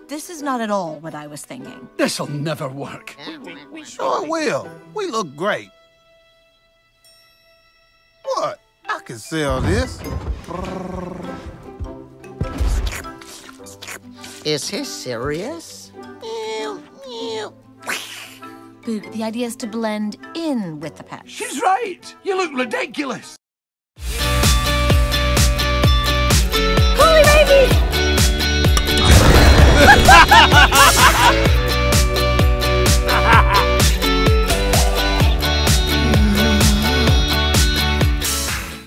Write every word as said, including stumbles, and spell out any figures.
This is not at all what I was thinking. This'll never work. Sure it will. We look great. What? I can sell this. Is he serious? Boog, the idea is to blend in with the pet. She's right. You look ridiculous.